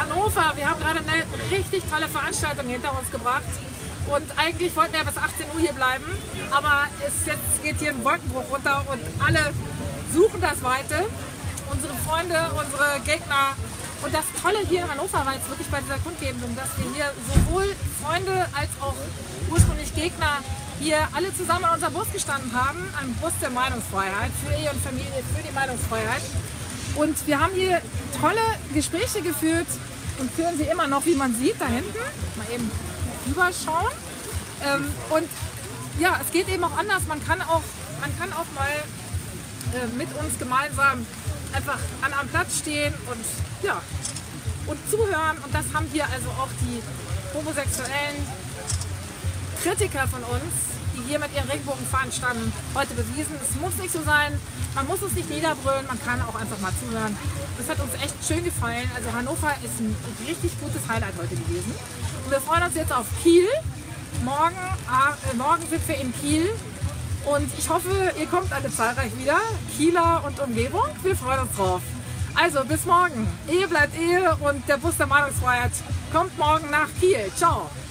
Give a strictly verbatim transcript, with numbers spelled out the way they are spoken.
Hannover. Wir haben gerade eine richtig tolle Veranstaltung hinter uns gebracht. Und eigentlich wollten wir bis achtzehn Uhr hier bleiben, aber es jetzt geht hier ein Wolkenbruch runter und alle suchen das Weite. Unsere Freunde, unsere Gegner. Und das Tolle hier in Hannover war jetzt wirklich bei dieser Kundgebung, dass wir hier sowohl Freunde als auch ursprünglich Gegner hier alle zusammen an unserem Bus gestanden haben, am Bus der Meinungsfreiheit, für Ehe und Familie, für die Meinungsfreiheit. Und wir haben hier tolle Gespräche geführt und führen sie immer noch, wie man sieht, da hinten. Mal eben überschauen. Ähm, und ja, es geht eben auch anders. Man kann auch, man kann auch mal äh, mit uns gemeinsam einfach an einem Platz stehen und ja, und zuhören. Und das haben hier also auch die homosexuellen Kritiker von uns, die hier mit ihren Regenbogenfahnen standen, heute bewiesen. Es muss nicht so sein, man muss uns nicht niederbrüllen, man kann auch einfach mal zuhören. Das hat uns echt schön gefallen. Also Hannover ist ein richtig gutes Highlight heute gewesen. Und wir freuen uns jetzt auf Kiel. Morgen, äh, morgen sind wir in Kiel. Und ich hoffe, ihr kommt alle zahlreich wieder. Kieler und Umgebung, wir freuen uns drauf. Also bis morgen. Ehe bleibt Ehe und der Bus der Meinungsfreiheit kommt morgen nach Kiel. Ciao.